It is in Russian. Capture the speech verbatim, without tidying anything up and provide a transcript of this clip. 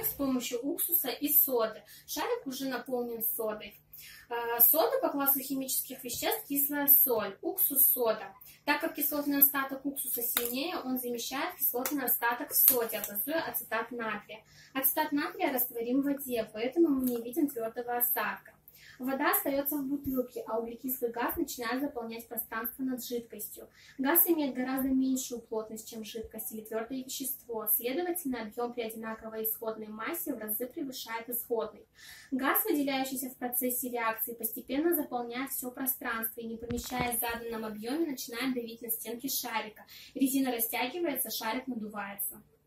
шарик с помощью уксуса и соды. Шарик уже наполнен содой. Сода по классу химических веществ кислая соль, уксус, сода. Так как кислотный остаток уксуса сильнее, он замещает кислотный остаток в соде, образуя ацетат натрия. Ацетат натрия растворим в воде, поэтому мы не видим твердого осадка. Вода остается в бутылке, а углекислый газ начинает заполнять пространство над жидкостью. Газ имеет гораздо меньшую плотность, чем жидкость или твердое вещество. Следовательно, объем при одинаковой исходной массе в разы превышает исходный. Газ, выделяющийся в процессе реакции, постепенно заполняет все пространство и, не помещаясь в заданном объеме, начинает давить на стенки шарика. Резина растягивается, шарик надувается.